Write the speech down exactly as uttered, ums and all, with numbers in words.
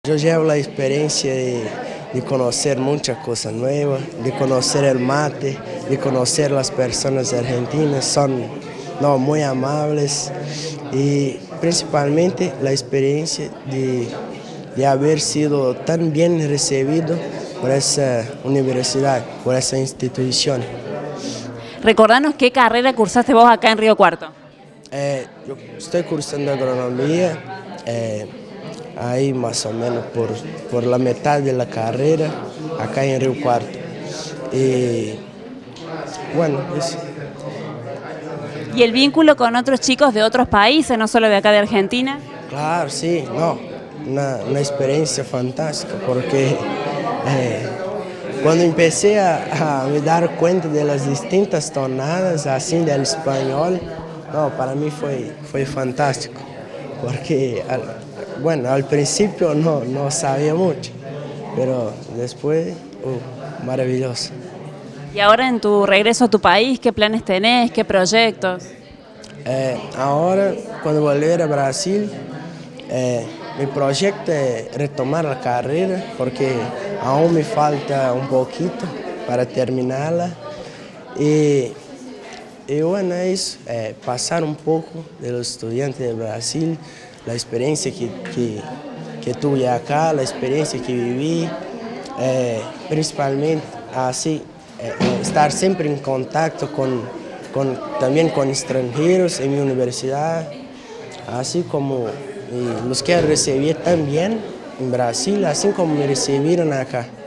Yo llevo la experiencia de, de conocer muchas cosas nuevas, de conocer el mate, de conocer las personas argentinas, son no, muy amables y principalmente la experiencia de, de haber sido tan bien recibido por esa universidad, por esa institución. Recordanos qué carrera cursaste vos acá en Río Cuarto. Eh, yo estoy cursando agronomía, eh, ahí más o menos por, por la mitad de la carrera, acá en Río Cuarto. Y bueno, eso. ¿Y el vínculo con otros chicos de otros países, no solo de acá de Argentina? Claro, sí, no, una, una experiencia fantástica porque eh, cuando empecé a, a me dar cuenta de las distintas tonadas así del español, no, para mí fue, fue fantástico, porque al, bueno, al principio no, no sabía mucho, pero después, uh, maravilloso. Y ahora en tu regreso a tu país, ¿qué planes tenés? ¿Qué proyectos? Eh, ahora, cuando volver a Brasil, eh, mi proyecto es retomar la carrera, porque aún me falta un poquito para terminarla. Y, y bueno, es eh, pasar un poco de los estudiantes de Brasil, la experiencia que, que, que tuve acá, la experiencia que viví, eh, principalmente así, eh, estar siempre en contacto con, con, también con extranjeros en mi universidad, así como eh, los que recibí también en Brasil, así como me recibieron acá.